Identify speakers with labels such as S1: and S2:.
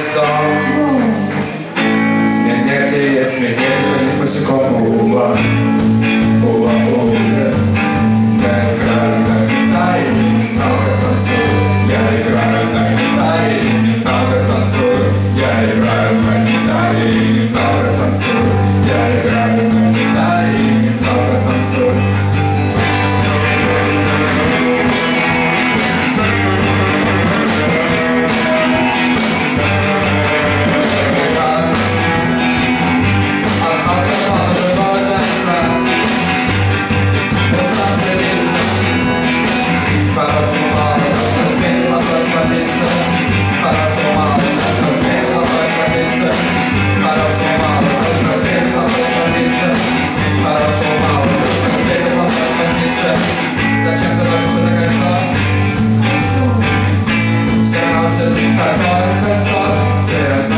S1: стол. Нет нигде есть медведь, ходит босиком ува. Ува, ува. Я играю на гитаре, немного танцую. Я играю на гитаре, немного танцую. Я играю на гитаре, немного танцую. Я играю на гитаре, немного танцую. Зачем ты носишь это кольцо? Все носят такое кольцо. Все